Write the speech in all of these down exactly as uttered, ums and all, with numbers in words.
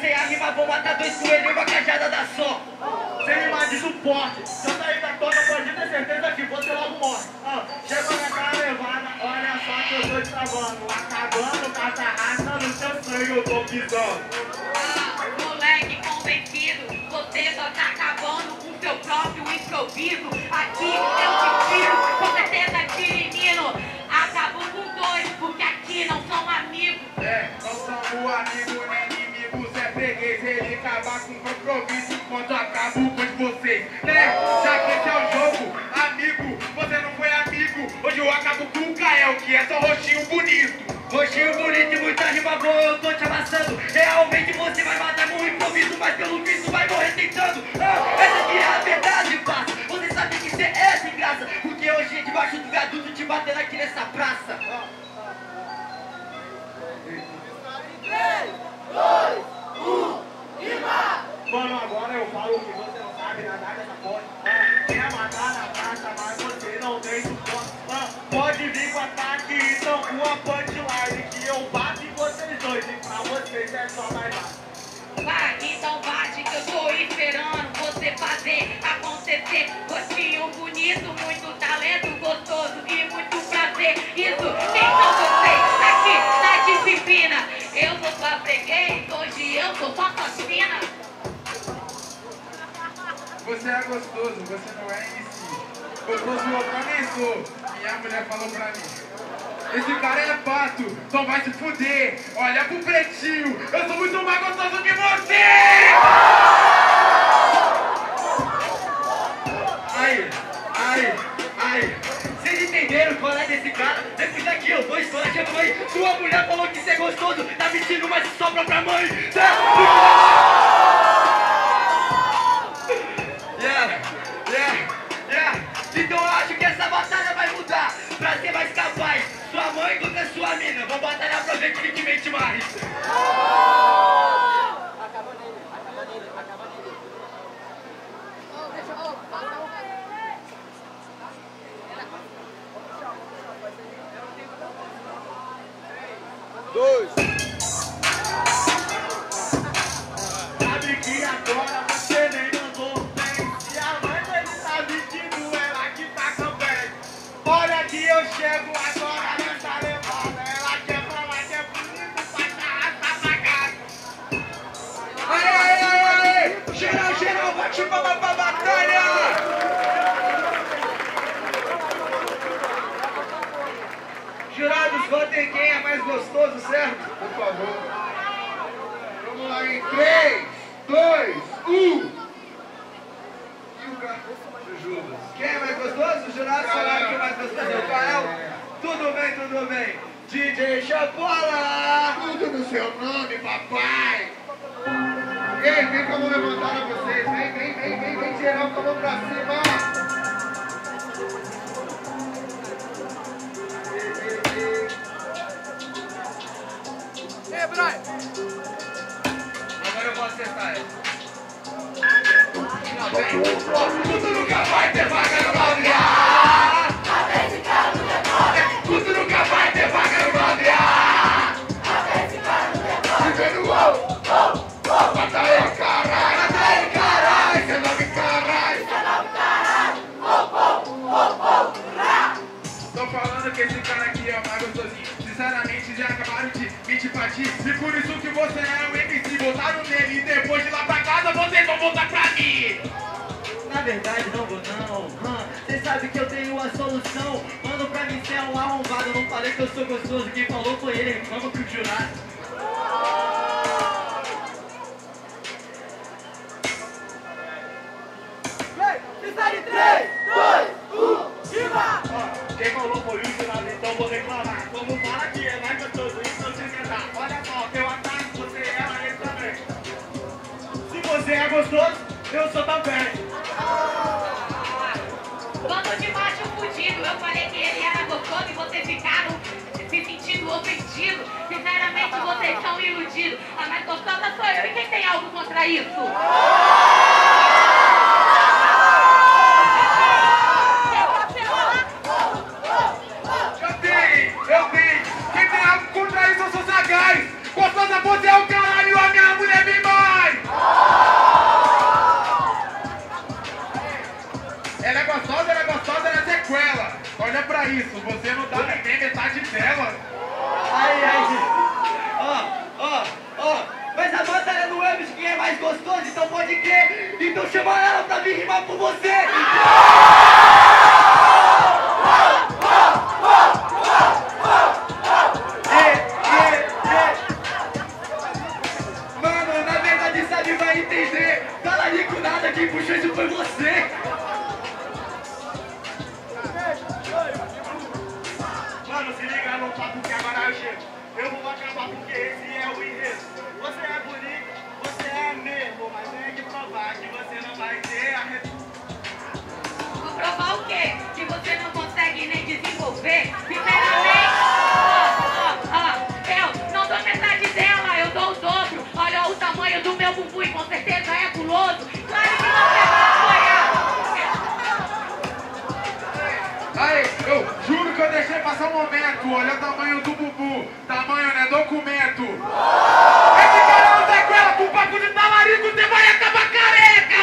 fazer a rima, vou matar dois coelhos e uma cajada da só. Sem rima de suporte, se eu sair da toca, pode ter certeza que você logo morre. Ah, chegou naquela levada, olha só que eu tô te travando. Acabando com essa raça no seu sangue, eu tô pisando. Ah, moleque convencido, você só tá acabando com seu próprio improviso. Aqui eu te tiro, com certeza que menino acabou com dois, porque aqui não são amigos. É, não somos amigos nem inimigos, é freguês. Ele acabar com o compromisso enquanto acabo com vocês, né? Já que esse é o jogo, amigo, você não foi amigo. Hoje eu acabo com o Kael, que é só roxinho bonito. Roxinho bonito e muita rima boa, eu tô te amassando. Realmente você vai matar no improviso, mas pelo visto vai morrer tentando. Ah, essa aqui é a verdade, parça. Você sabe que você é sem graça, porque hoje debaixo do viaduto te batendo aqui nessa praça. três, dois, um, rima! Mano, agora eu falo que você não sabe nadar dessa porra. Ah, quer matar na praça, mas você não tem suporte. Ah, pode vir com ataque, então com a punchline que eu bato em vocês dois. E pra vocês é só mais baixo. Vai, então bate que eu tô esperando você fazer acontecer. Rostinho bonito, muito talento gostoso e muito prazer. Isso, quem são vocês aqui na disciplina? Eu sou sua freguês, hoje eu sou só sua fina. Você é gostoso, você não é M C. Gostoso eu também sou. Minha mulher falou pra mim. Esse cara é pato, só vai se fuder. Olha pro pretinho, eu sou muito mais gostoso que você! Aí, aí, aí. Vocês entenderam qual é desse cara? Depois daqui eu vou estourar a mãe. Sua mulher falou que você é gostoso, tá mentindo, mas sobra pra mãe. Yeah, yeah, yeah. Então eu acho que essa batalha vai mudar pra ser mais capaz. Sua mãe contra sua mina, vamos batalhar pra ver quem que mente mais. Acabou nele, acabou nele, acabou nele. Oh, deixa eu... Dois. Sabe que agora você nem mandou bem. E a mãe dele tá mentindo, ela que tá também. Olha que eu chego agora nessa levada. Ela quer falar que é bonito, faz a raça pra casa. Aê, aê, aê, aê! Geral, geral, bate palma pra batalha! Jurados, votem quem é mais gostoso, certo? Por favor. Vamos lá em três, dois, um. E o cara? Jujuba. Quem é mais gostoso? Os jurados falaram que o mais gostoso é o Kael. Tudo bem, tudo bem. D J Chapola! Tudo no seu nome, papai. Ei, vem que eu vou levantar a vocês. Vem, vem, vem, vem, vem geral com a mão pra cima. Ei, Brian. Agora eu vou acertar essa. Não, vem. Tudo nunca vai ter vaga no balde. Até esse cara não demora, Tudo nunca vai ter vaga no balde. até esse cara não demora. Vivendo uou, uou, uou. Mata ele, caralho. Mata ele, caralho. Seu nome, caralho. Seu nome, caralho. Oh, oh, oh, oh, rá. Tô falando que esse cara aqui é o mais gostosinho. Sinceramente, já acabaram de mentir pra ti. E por isso que você é o M C. Botaram nele e depois de lá pra casa vocês vão voltar pra mim. Na verdade não vou não, cê sabe que eu tenho a solução. Mano, pra mim cê é um arrombado. Eu não falei que eu sou gostoso, quem falou foi ele, reclama pro jurado. Freestyle três, dois, um, rima! Ó, quem falou foi o jurado, então vou reclamar. Como fala que é mais gostoso, isso você quer dar. Olha só, eu ataco você e ela ele também. Se você é gostoso, eu sou também. Bando de macho fudido, eu falei que ele era gostoso e vocês ficaram se sentindo ofendidos. Sinceramente, vocês são iludidos. A mais gostosa sou eu. E quem tem algo contra isso? Eu tenho, eu tenho. Quem tem algo contra isso, eu sou sagaz. Gostosa, você é o caralho, a minha mulher me mata. rima por você. Mano, na verdade sabe, vai entender. Talarico nada, quem puxou isso foi você. Mano, se liga no papo que agora eu chego. Eu vou acabar porque esse é o enredo. Você é bonito, você é mesmo, mas tem que provar que você não vai ter a re... Vou provar o quê? Que você não consegue nem desenvolver. Primeiramente, ó, ó, ó, eu não dou metade dela, eu dou o dobro. Olha o tamanho do meu bumbum e com certeza é guloso. Claro que você vai apoiar. Aí, eu juro que eu deixei passar um momento. Olha o tamanho do bumbum. Tamanho, né? Documento. Esse cara não tem coela com papo de talarico, você vai acabar careca!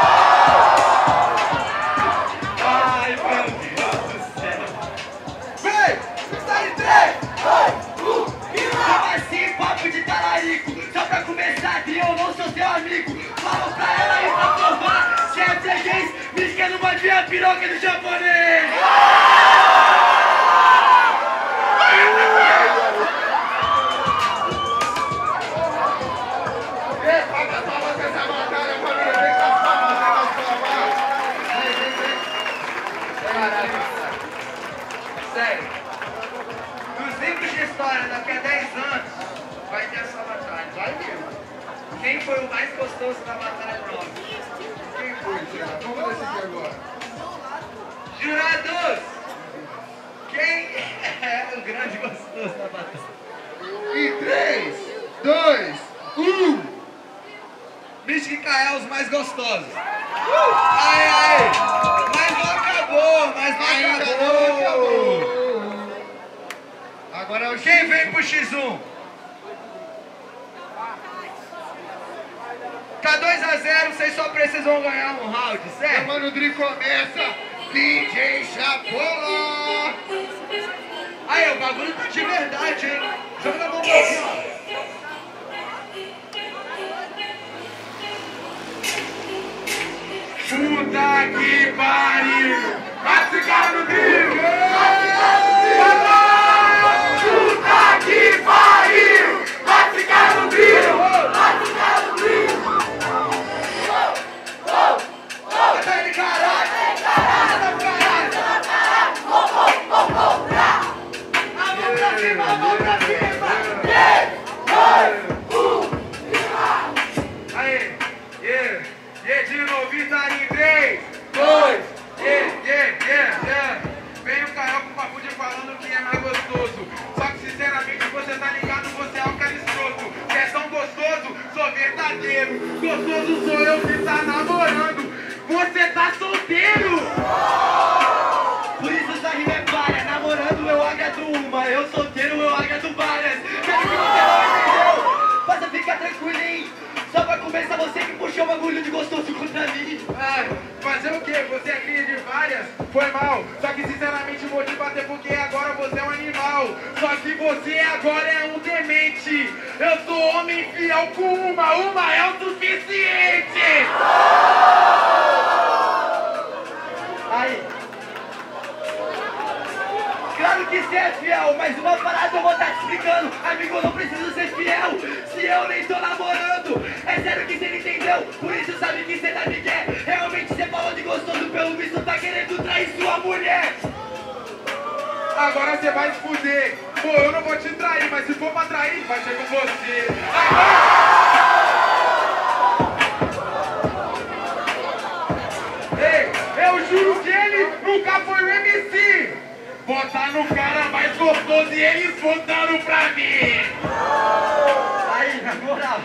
Ai, meu Deus do céu. Vem! Está em três, dois, um, Como assim, papo de talarico? Só pra começar, e eu não sou seu amigo. Fala pra ela aí pra provar. Se é freguês, me quer não vai ver a piroca do japonês. Sério, nos livros de história, daqui a dez anos, vai ter essa batalha. Vai mesmo. Quem foi o mais gostoso da batalha prova? Quem foi, Tiago? Vamos decidir agora. Jurados! Quem é o grande gostoso da batalha? Em três, dois, um. Mística e Kael, os mais gostosos. Ai, ai! Mas não acabou, mas não Ainda acabou. não acabou. Agora é o Quem vem pro xis um? Tá dois a zero, vocês só precisam ganhar um round, certo? Mano, o Dri começa. D J Chapola. Aí, o bagulho tá de verdade, hein? Joga a mão pra cima. Puta que pariu! Vai ficar no trio! Puta que pariu! Vai ficar no trio! Vai ficar no trio! Tá ele, caralho! Tá do caralho! A mão pra cima, a mão pra cima! Aí, yeah, yeah, de novo, Vitória em três, dois, yeah, yeah, yeah, yeah. Vem o Kael com o papo de falando que é mais gostoso. Só que sinceramente você tá ligado, você é um cara escroto. Você é tão gostoso, sou verdadeiro. Gostoso sou eu que tá namorando. Você tá solteiro! Por isso essa rima é paia, namorando eu agrado uma, eu solteiro eu agrado várias. Quero que você não entendeu, faça ficar tranquilinho. Só pra começar você que puxou o bagulho de gostoso contra mim. Ah, fazer o quê? Você é filho de várias? Foi mal. Só que sinceramente vou te bater porque agora você é um animal. Só que você agora é um demente. Eu sou homem fiel com uma, uma é o suficiente. Aí. Claro que você é fiel, mas uma parada eu vou estar te explicando. Amigo, eu não preciso ser fiel se eu nem tô namorando. É sério que você não entendeu, por isso sabe que você tá migué. Realmente você falou de gostoso, pelo visto tá querendo trair sua mulher. Agora você vai se fuder. Pô, eu não vou te trair, mas se for pra trair, vai ser com você. Agora... Ei, eu juro que ele nunca foi o M C. Botar no cara mais gostoso e eles voltando pra mim. Aí, na moral.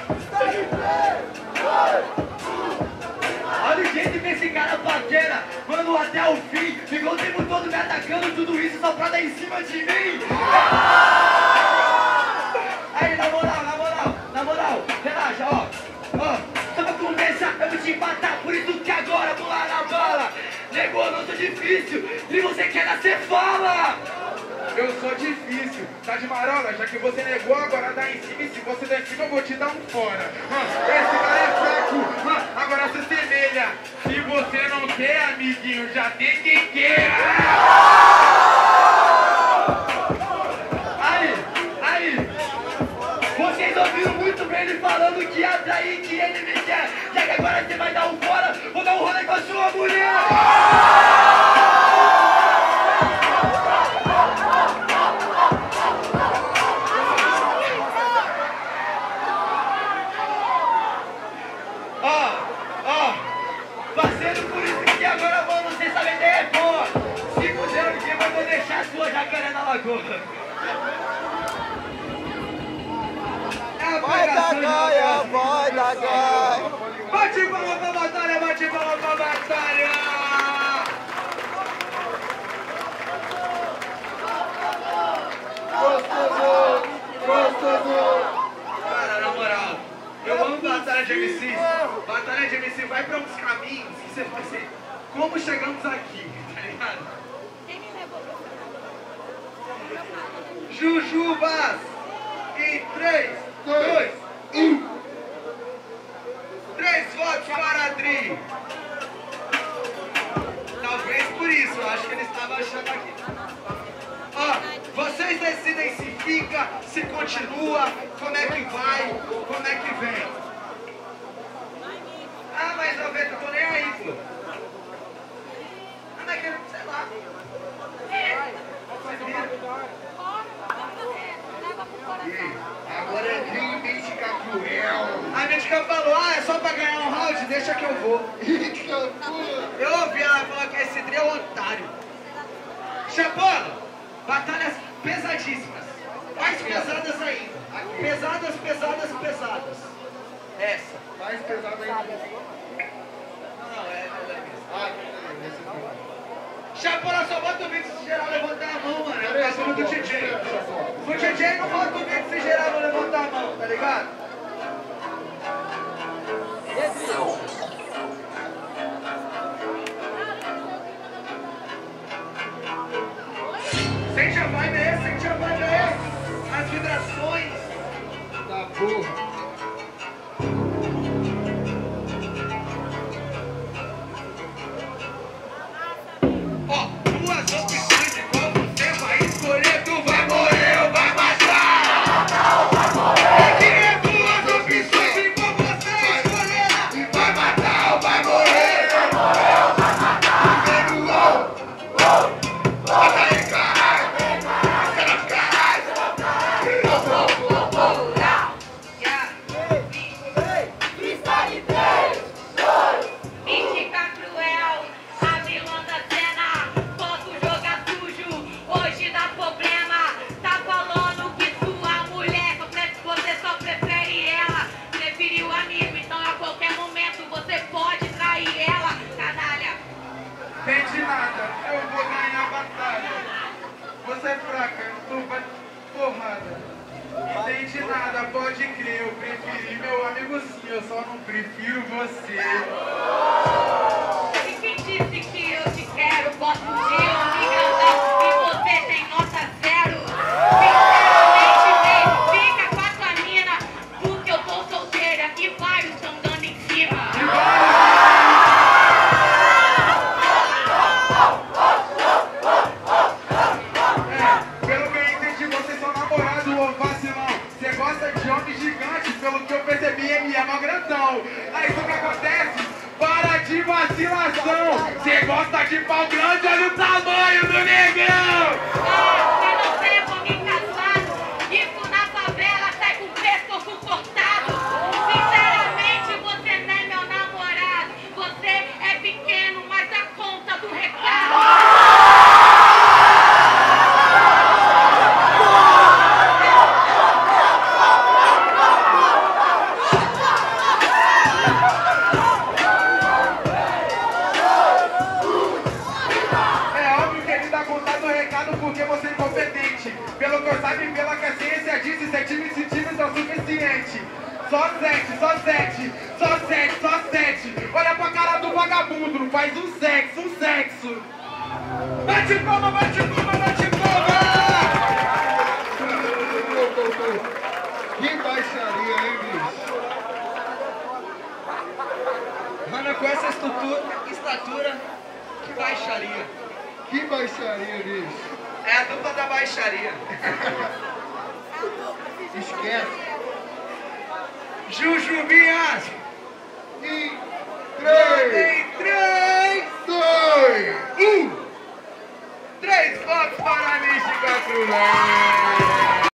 Olha o jeito que esse cara paquera. Mano, até o fim. Ficou o tempo todo me atacando. Tudo isso só pra dar em cima de mim. Aí, na moral, na moral, na moral. Relaxa, ó. Ó, só pra começar eu vou te matar. Por isso que agora vou lá na bala. Negou, eu não sou difícil. E você quer nascer, fala. Eu sou difícil, tá de marola? Já que você negou, agora dá em cima. E se você der em cima, eu vou te dar um fora. Ah, esse cara é fraco. cu. Ah, agora se semelha. Se você não quer, amiguinho, já tem quem queira. Aí, aí. Vocês ouviram muito bem ele falando que atrair que ele me quer. Já que agora você vai dar um fora, vou dar um rolê com a sua mulher. Ó, ó, parceiro, por isso que agora, mano, vocês sabem ideia é boa. Se puderam que eu vou deixar a sua jacaré na lagoa. Vai da gaia, vai da gaia. Bate palma pra batalha, bate palma pra batalha. Gostoso, gostoso. Cara, na moral, eu amo batalha de M Cs. Batalha de M C vai pra uns caminhos que você vai ser. Como chegamos aqui, tá ligado? Jujubas! Em três, dois, um. Três votos para a Dri. Talvez por isso, eu acho que ele estava achando aqui. Ó, vocês decidem se fica, se continua, como é que vai, como é que vem. Ah, mas noventa, tô nem aí, pô. Ah, mas que sei lá. Agora é Rio Mística Cruel. A Mística falou, ah, é só pra ganhar um round? Deixa que eu vou. Eu ouvi ela falar que esse trio é um otário. Chapola, batalhas pesadíssimas. Mais pesadas ainda. Pesadas, pesadas, pesadas. Essa. Mais pesado ainda. Não, não, é mesmo. Ah, esse foi. Chapola, só bota o vídeo se geral levantar a mão, mano. É o caso do D J. O D J não bota o vídeo se geral não levantar a mão, tá ligado? Sente a vibe aí, sente a vibe aí. As vibrações. Da porra. Entende nada, eu vou ganhar a batalha. Você é fraca, tu vai porrada. Entende nada, pode crer, eu preferi meu amigo sim, eu só não prefiro você. E quem disse que eu te quero? Posso te obrigar e você tem nota zero. Sinceramente, bem, fica com a tua mina, porque eu tô solteira e vários estão dando em cima. Pelo que eu percebi, ele é mó grandão. Aí o que acontece? Para de vacilação. Você gosta de pau grande, olha o tamanho do negão. Você não tem comigo casado. Isso na favela sai com o pescoço cortado. Sinceramente, você não é meu namorado. Você é pequeno, mas dá conta do recado. Porque você é incompetente. Pelo que eu sabe, pela que a ciência diz, sete centímetros é o suficiente. Só sete, só sete, só sete, só sete. Olha pra cara do vagabundo, faz um sexo, um sexo. Bate palma, bate palma, bate palma! Que baixaria, hein, bicho? com essa estrutura, estatura, que baixaria. Que baixaria, bicho. É a dupla da baixaria. Esquece. Jujubinhas. Em três, três, dois, um. três votos para a Mística Cruel.